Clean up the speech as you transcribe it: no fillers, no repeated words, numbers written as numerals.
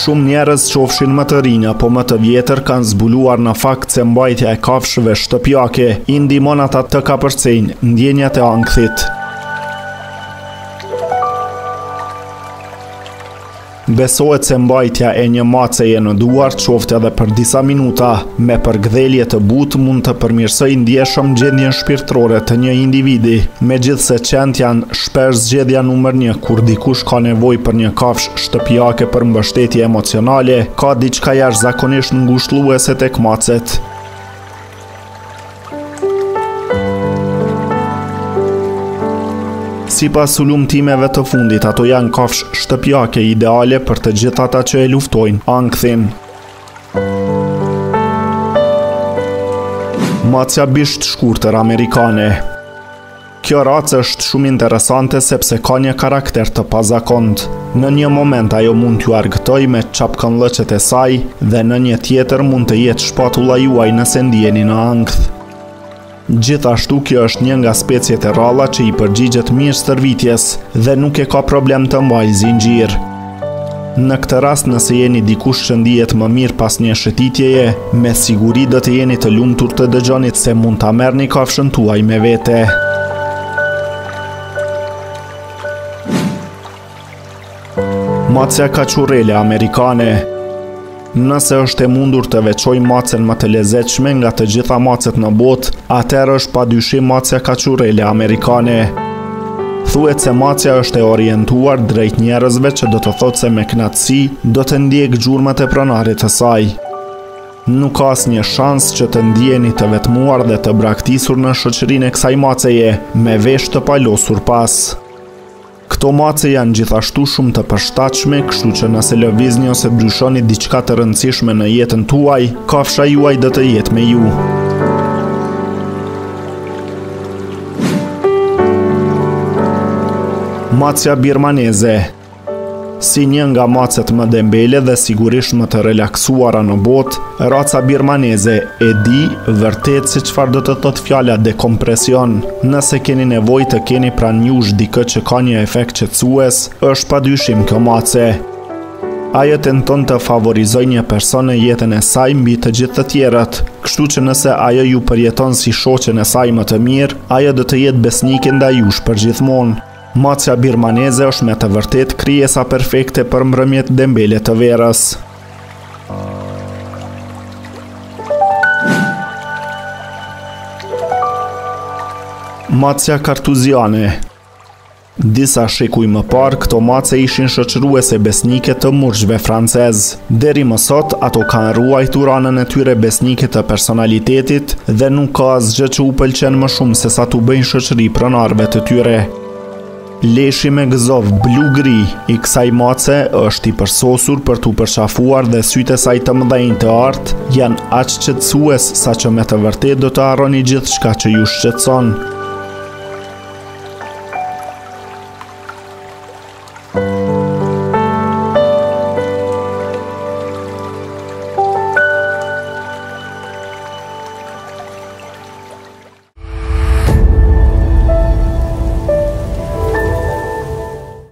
Shumë njerëz qofshin më të rinj apo më të vjetër kanë zbuluar në fakt se mbajtja e kafshëve shtëpiake i ndihmon ata të kapërcejnë ndjenjat e ankthit. Besohet se mbajtja e një maceje në duar, qoftë edhe për disa minuta, me përgdhelje të butë mund të përmirësojë ndjeshëm gjendjen shpirtërore të një individi. Megjithse qentë janë shpesh zgjedhja numër 1 kur dikush ka nevojë për një kafshë shtëpiake për mbështetje emocionale, ka diçka jashtëzakonisht ngushëlluese tek macet. Sipas sulumtimeve të fundit, ato janë kafshë shtëpiake ideale për të gjithë ata që e luftojnë ankthin. Macja bisht shkurtër amerikane. Kjo racë është shumë interesante sepse ka një karakter të pazakontë. Në një moment ajo mund t'ju argëtoj me çapkënllëqet e saj dhe në një tjetër mund të jetë shpatulla juaj nëse ndjeni në ankth. Gjithashtu kjo është një nga speciet e ralla që i përgjigjet mirë stërvitjes dhe nuk e ka problem të mbajë zinxhir. Në këtë rast nëse jeni dikush që ndihet më mirë pas një shëtitjeje, me siguri do të jeni të lumtur të dëgjoni se mund ta merrni kafshën tuaj me vete. Macja kachurrele amerikane. Nëse është e mundur të veçoj macen më të lezetshme nga të gjitha macet në botë, atëherë është padyshim macja kachurrele amerikane. Thuhet se macja është e orientuar drejt njerëzve që do të thotë se me kënaqësi do të ndjek gjurmët e pronarit të saj. Nuk ka asnjë shans që të ndjeni të vetmuar dhe të braktisur në shoqërinë e kësaj maceje, me veshë të palosur pas. Këto mace janë gjithashtu shumë të përshtatshme, kështu që nëse lëvizni ose ndryshoni diçka të rëndësishme në jetën tuaj, kafsha juaj do të jetë me ju. Macja birmaneze. Si një nga macet më dembele dhe sigurisht më të relaksuara në botë, raca birmaneze e di vërtet se çfarë do të thotë fjala dekompresion. Nëse keni nevojë të keni pranë jush dikë që ka një efekt qetësues, është padyshim kjo mace. Ajo tenton të favorizojë një person në jetën e saj mbi të gjithë të tjerët, kështu që nëse ajo ju përjeton si shoqen e saj më të mirë, ajo do të jetë besnike ndaj jush përgjithmonë. Macja birmaneze është me të vërtet krijesa perfekte për mbrëmjet dembele të verës. Macja kartuziane. Disa shekuj më parë, këto mace ishin shoqëruese besnike të murgjve francez. Deri më sot, ato kanë ruajtur anën e tyre besnike të personalitetit dhe nuk ka asgjë që u pëlqen më shumë se sa t'u bëjnë shoqëri pronarëve të tyre. Leshi me gëzov blu-gri i kësaj mace është i përsosur për t'u përshafuar dhe sytë e saj të mëdhenj të artë janë aq qetësues sa që me të vërtet do të harroni gjithçka që ju shqetëson.